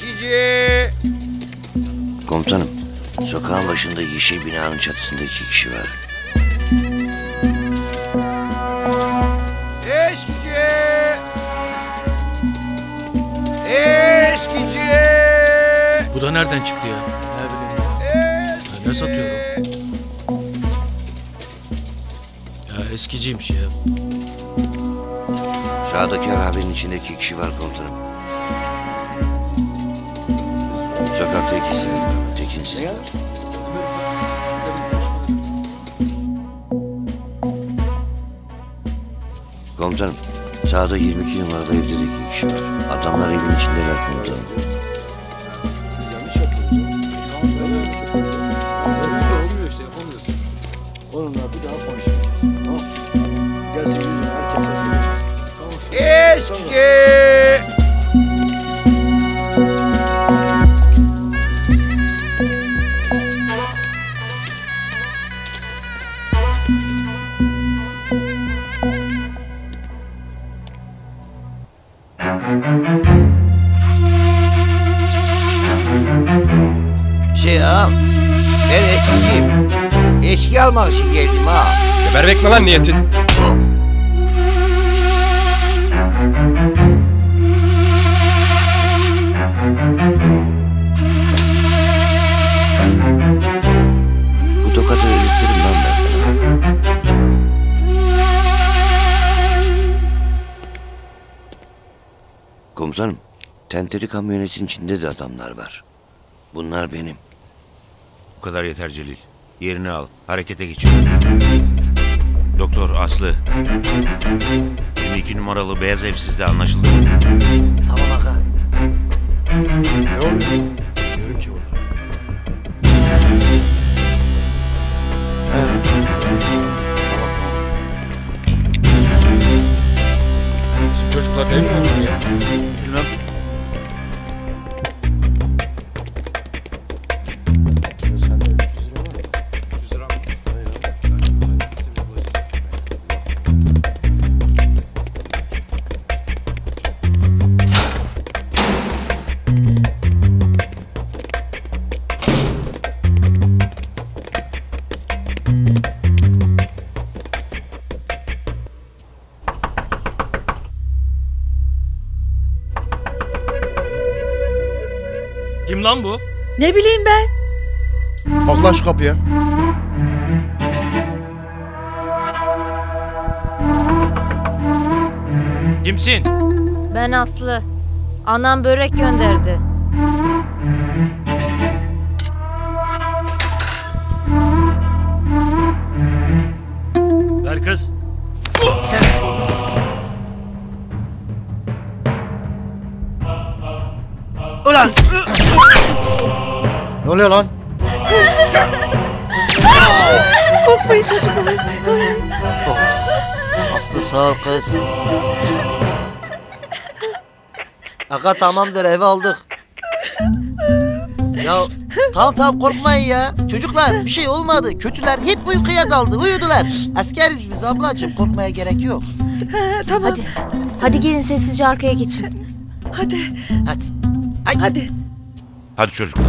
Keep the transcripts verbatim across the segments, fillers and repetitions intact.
Eskici! Komutanım, sokağın başında yeşil binanın çatısında iki kişi var. Eskici! Eskici! Bu da nereden çıktı ya? Ne bileyim. Ne satıyorum? Ya eskiciymiş ya. Sağdaki harabinin içinde iki kişi var komutanım. Sokakta ikisi var. Tekinsiz. Komutanım, sağda yirmi iki numarada evde de iki kişi var. Adamlar evin içindeler komutanım. Biz yanlış yapıyoruz. Tamam, böyle yanlış yapıyoruz. Olmuyor işte, yapamıyorsun. Onunla bir daha konuşalım. Tamam. Gelsin bizim herkese söyleyelim. Eskici! Şey ağam, ben eskiciyim. Eski almak için geldim ha. Gebermek mi lan niyetin? Bu tokatı öğretirim lan ben sana. Komutanım, tenteli kamyonetin içinde de adamlar var. Bunlar benim. Bu kadar yeter Celil. Yerini al. Harekete geçiyoruz. Doktor Aslı. yirmi iki numaralı beyaz ev sizde, anlaşıldı mı? Tamam aga. Ne oluyor? Bilmiyorum ki orada. Bizim çocuklar değil mi onlar ya? Bilmem. Sende üç yüz lira var mı? üç yüz lira mı? Kim lan bu? Ne bileyim ben. Bak lan şu kapıya. Kimsin? Ben Aslı. Anam börek gönderdi. Ver kız. Ulan! Ne oluyor lan? Korkmayın çocuklar. Aslı sağ ol kız. Aga tamamdır, eve aldık. Ya tamam tamam korkmayın ya. Çocuklar bir şey olmadı. Kötüler hep uykuya daldı, uyudular. Askeriz biz ablacığım, korkmaya gerek yok. Tamam. Hadi. Hadi gelin sessizce arkaya geçin. Hadi. Hadi. Hadi. Hadi. Hadi çocuklar.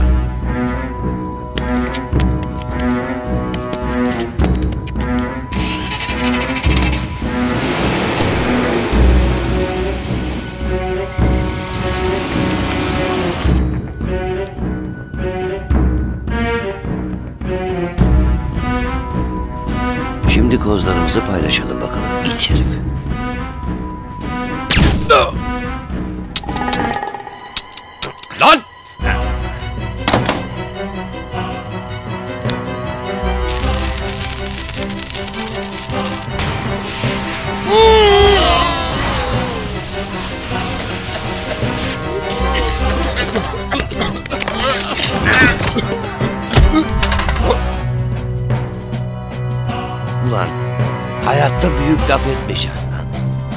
Şimdi kozlarımızı paylaşalım bakalım. İç herif. Lan! Ulan hayatta büyük laf etmeyeceksin lan.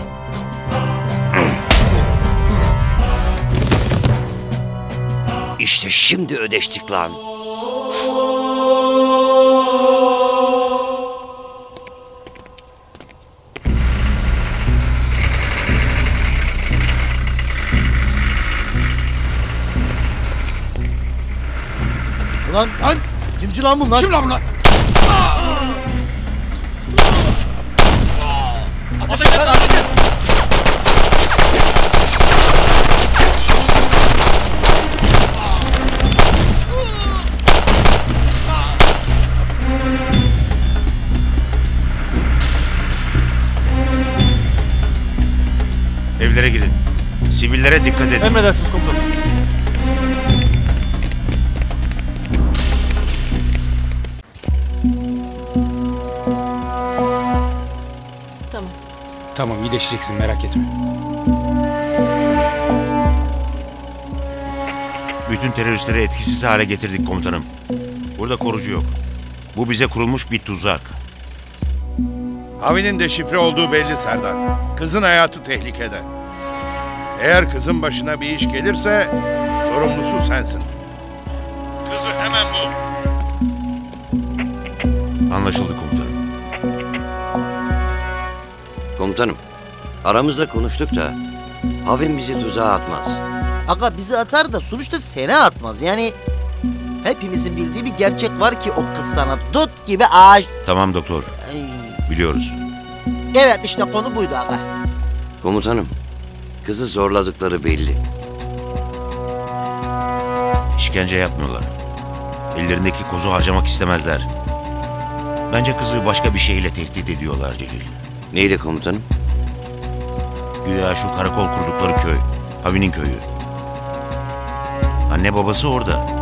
İşte şimdi ödeştik lan. Lan lan! Kimci lan bunlar? Kim lan bunlar? Ateş et lan ateş et. Evlere girin. Sivillere dikkat edin. Emredersiniz komutanım. Tamam. Tamam iyileşeceksin merak etme. Bütün teröristleri etkisiz hale getirdik komutanım. Burada korucu yok. Bu bize kurulmuş bir tuzak. Havi'nin de şifre olduğu belli Serdar. Kızın hayatı tehlikede. Eğer kızın başına bir iş gelirse sorumlusu sensin. Kızı hemen bul. Anlaşıldı komutanım. Komutanım, aramızda konuştuk da Havin bizi tuzağa atmaz. Aga bizi atar da sonuçta seni atmaz. Yani hepimizin bildiği bir gerçek var ki o kız sana dut gibi ağaç... Tamam doktor. Ay. Biliyoruz. Evet işte konu buydu aga. Komutanım, kızı zorladıkları belli. İşkence yapmıyorlar. Ellerindeki kozu harcamak istemezler. Bence kızı başka bir şeyle tehdit ediyorlar Celil. Neyle komutanım? Güya şu karakol kurdukları köy. Havi'nin köyü. Anne babası orada.